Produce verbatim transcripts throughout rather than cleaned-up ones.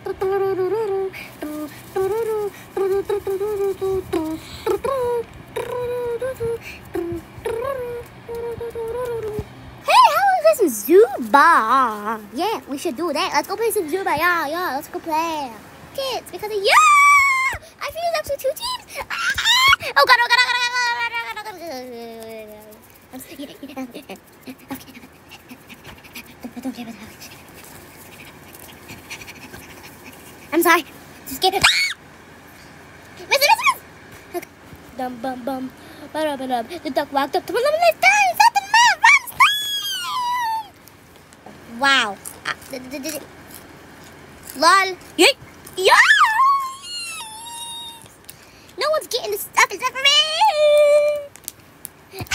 Some Zumba. Yeah, we should do that. Let's go play some Zumba. Yeah, yeah, let's go play. Kids, because of yeah! I feel up to two teams. Ah! Oh god, oh god, oh god, oh god, oh god, oh god. Don't care about that. I'm sorry. Just get it. Miss it, miss it, miss it. Dum bum bum. The duck walked up to me. Wow. Uh, Lol. Yay. Yeah. No one's getting this stuff except for me.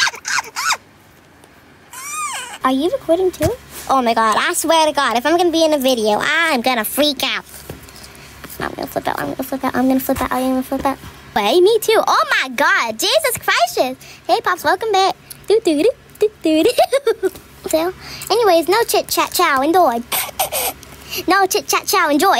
Are you recording too? Oh my god. I swear to God, if I'm going to be in a video, I'm going to freak out. I'm going to flip out. I'm going to flip out. I'm going to flip out. I'm going to flip out. Hey, me too. Oh my god. Jesus Christ. Hey, Pops. Welcome back. Do do do do do do. So, anyways, no chit chat chow, enjoy. No chit chat chow, enjoy.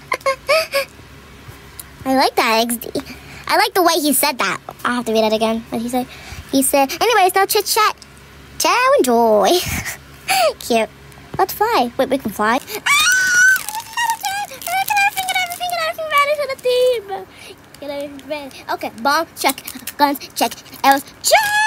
I like that X D. I like the way he said that. I'll have to read it again. What did he say? He said, anyways, no chit chat chow, enjoy. Cute. Let's fly. Wait, we can fly. Okay, bomb check, guns check, arrows check.